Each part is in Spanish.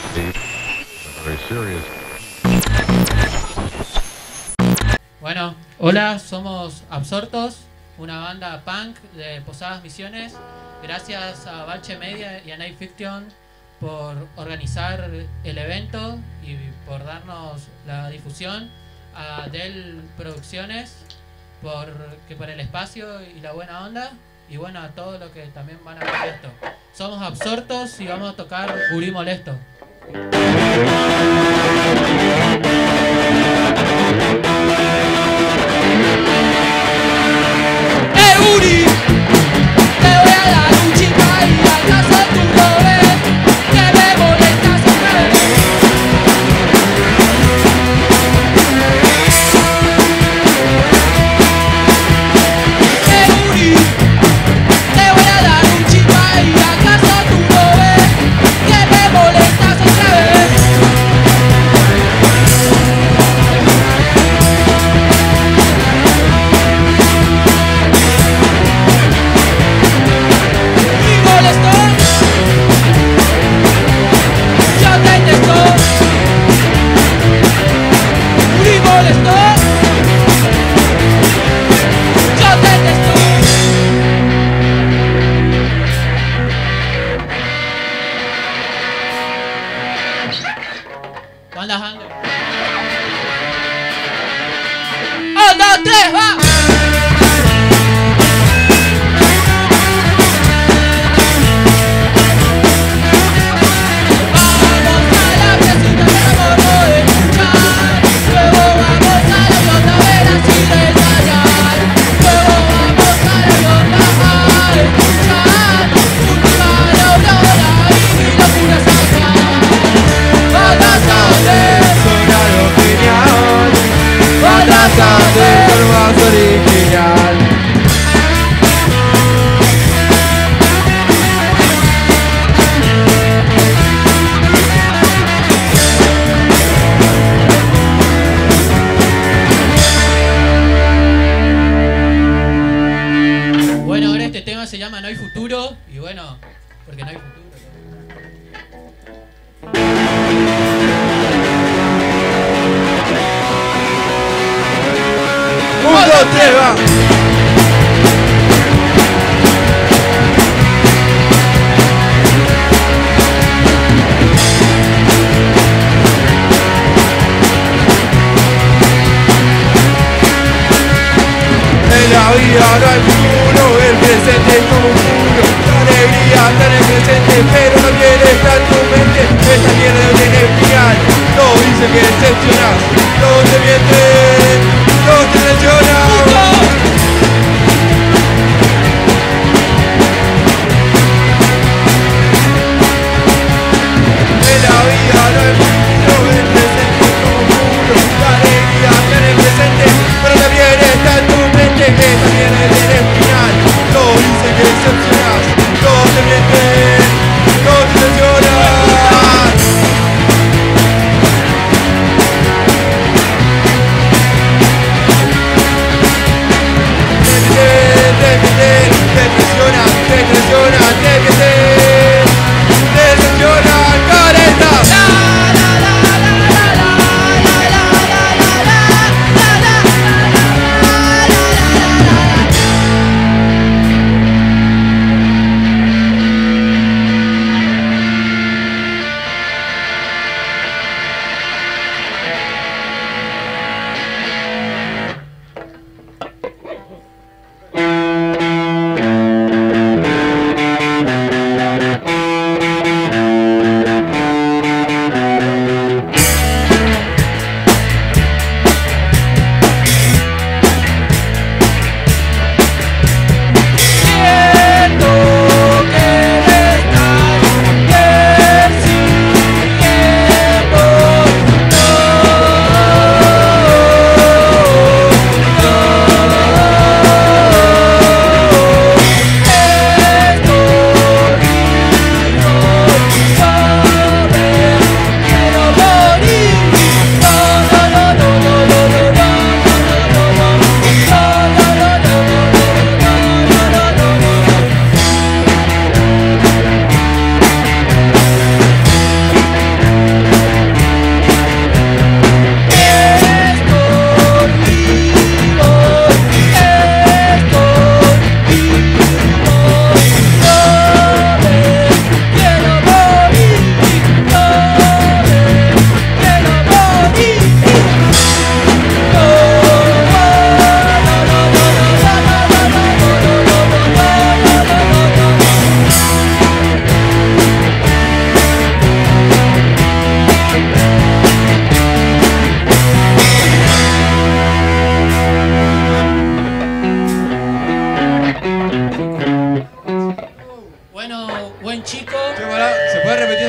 Bueno, hola, somos Absortos, una banda punk de Posadas Misiones. Gracias a Balche Media y a Night Fiction por organizar el evento y por darnos la difusión. A Dell Producciones por el espacio y la buena onda. Y bueno, a todos los que también van a ver esto. Somos Absortos y vamos a tocar Uri Molesto. Uri, te voy a dar un chica y acaso tú lo ves, que me molestas otra vez. Uri, te voy a dar un chica y acaso tú lo ves, que me molestas otra vez.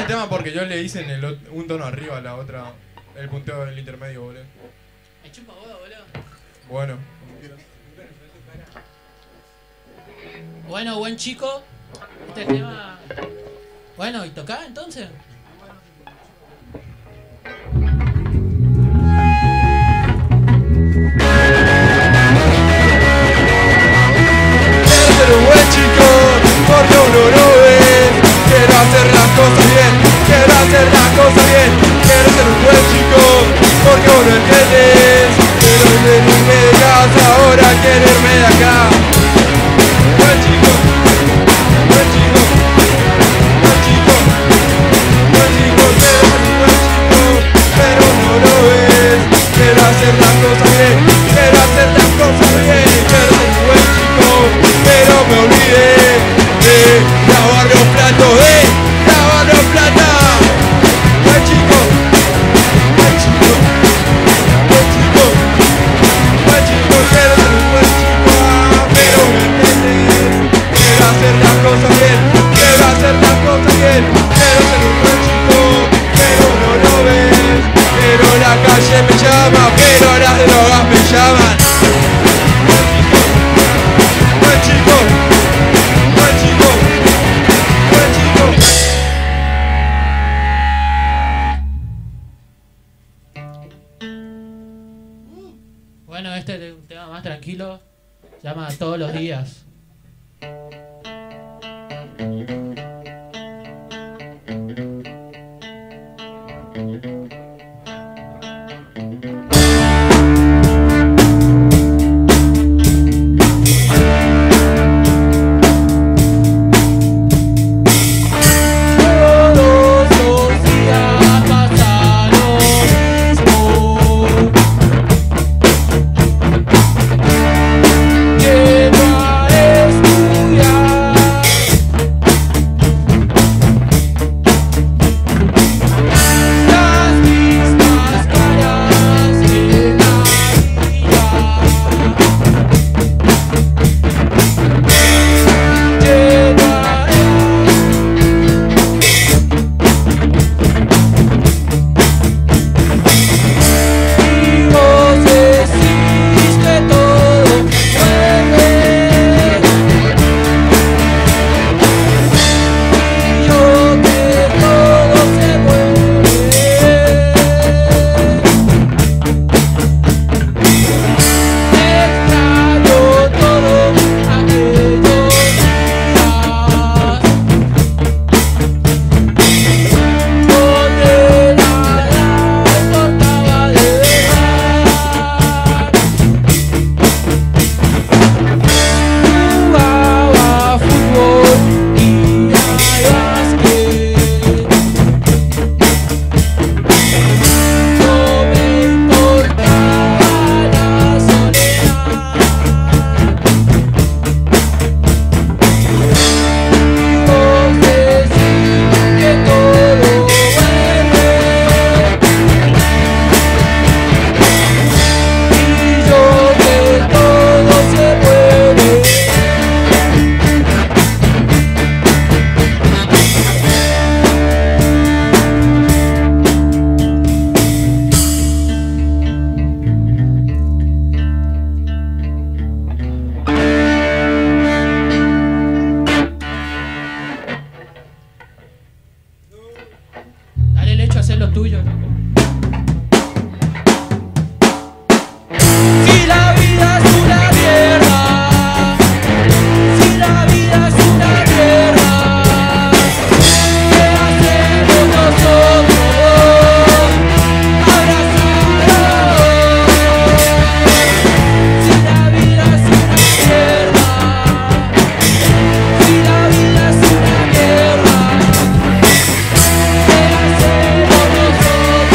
el tema porque yo le hice en un tono arriba a la otra, el punteo del intermedio, boludo. Me chupa huevo, boludo. Bueno. Bueno, buen chico. Este tema. Bueno, ¿y tocá entonces? Quiero ser un buen chico, porque uno no ve. Quiero hacer las cosas bien, quiero hacer las cosas bien. Quiero ser un buen chico, porque uno entiende. Quiero irme de casa, ahora quiero irme de acá. Buen chico, buen chico, buen chico, buen chico. Quiero ser un buen chico, pero no lo ves. Quiero hacer las cosas bien, quiero hacer las cosas bien. Quiero ser un buen chico, pero me olvidé de lavar los platos, lavar los platos. Buen chico, buen chico, buen chico, buen chico. Quiero ser un buen chico, pero me entiendes. Quiero hacer las cosas bien, quiero hacer las cosas bien. Quiero ser un buen chico, pero no lo ves. Pero la calle me llama, pero las drogas me llaman. Buen chico, buen chico, buen chico. Bueno, este es un tema más tranquilo. Se llama Todos los días. Todos los días pasa lo mismo. Llego a estudiar. Las mismas caras en la vida. Llego a y vos decís que todo vuelve, y yo que todo se vuelve. Extraño todo aquellos días donde nada importaba de verdad. Jugaba fútbol y al básquet. No me importaba la soledad. Y vos decís que todo vuelve, y yo que todo se puede. Dale el hecho a hacer lo tuyo, loco. Si la vida es una mierda, si la vida es una mierda, ¿qué hacemos nosotros? Abrazados. Si la vida es una mierda, si la vida es una mierda, ¿qué hacemos nosotros?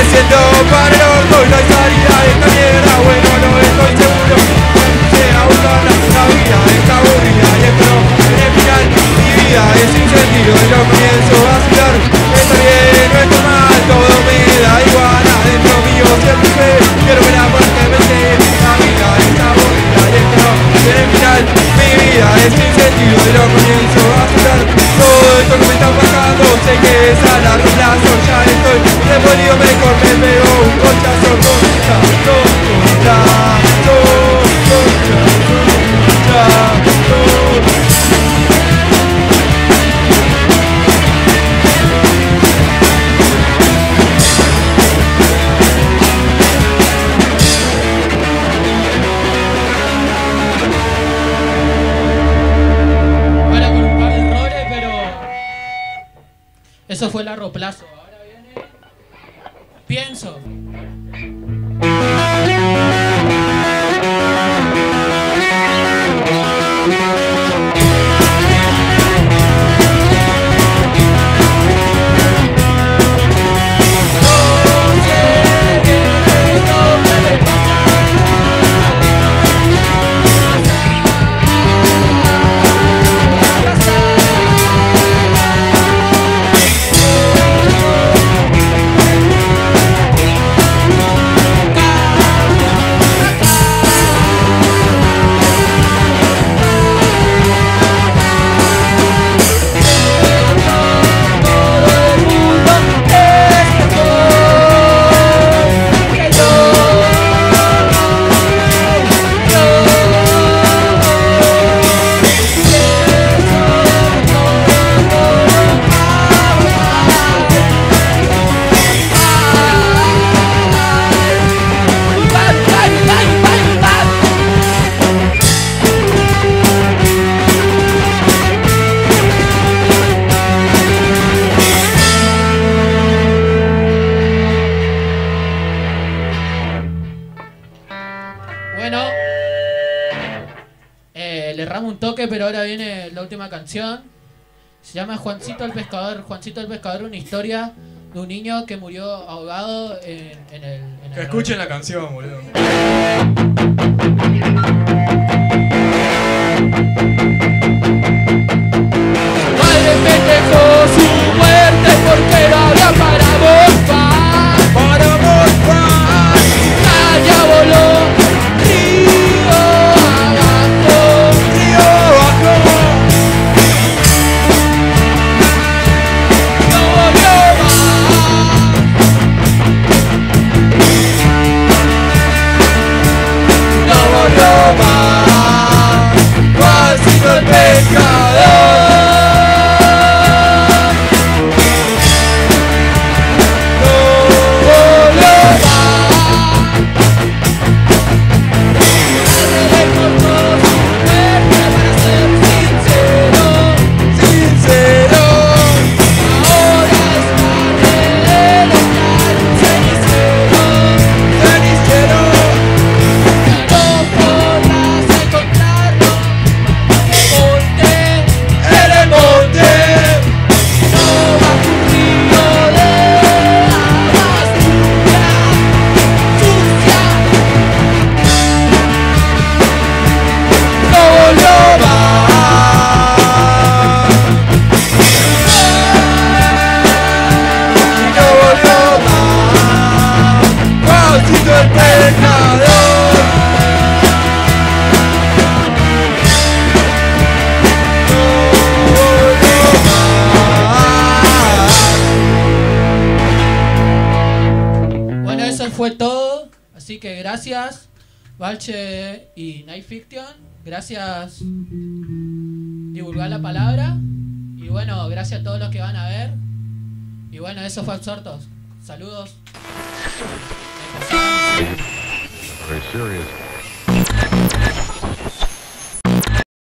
siento para el orto y no hay salida de esta mierda. Bueno, no estoy seguro. Sea buscar la vida está aburrida y esto no tiene final. Mi vida es sin sentido y yo comienzo a vacilar. Está bien, no está mal, todo me da igual. Adentro mío siempre sé, quiero ver la muerte vencer. La vida está aburrida y esto no tiene final. Mi vida es sin sentido y yo comienzo a vacilar. Todo esto que me está pasando sé que es a largo plazo. Ya estoy reponido, mejor me pego un colchazo. Bueno, con un par de errores, pero eso fue largo plazo. Ahora viene Pienso. Bueno, le erramos un toque, pero ahora viene la última canción. Se llama Juancito el Pescador. Juancito el Pescador, una historia de un niño que murió ahogado en el Que escuchen la canción, boludo. Madre festejó su muerte porque no había para morfar. Para morfar, Caña voló, río abajo. río abajo. No volvió más. No volvió más. Juancito el pescador. Fue todo, así que gracias Balche y Night Fiction, gracias divulgar la palabra y bueno, gracias a todos los que van a ver y bueno, eso fue Absortos, saludos. Very serious.